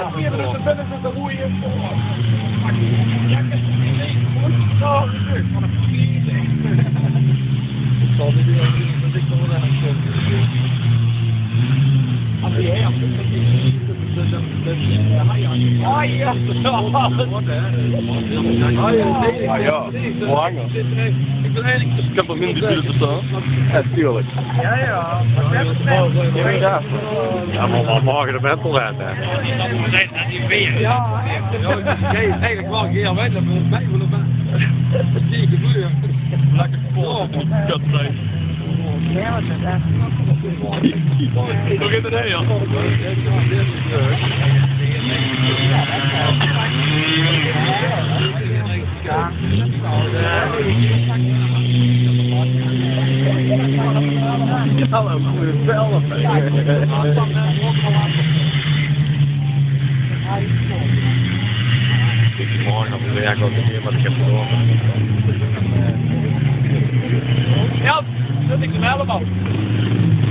Ik heb er minder buurt staan. Ja, tuurlijk. Ja. Ja, maar morgen de mentelheid, hè. Ja, eigenlijk wel een keer weg, dat we bij willen zijn. Dat zie ik gebeuren. Lekker vol. Dat zijn. Ja, wat is dat? Hoe gaat het heen, joh? Ja, een goede velden. Morgen op de werk ook niet meer, maar ik heb het door. Ja, dat ik hem helemaal.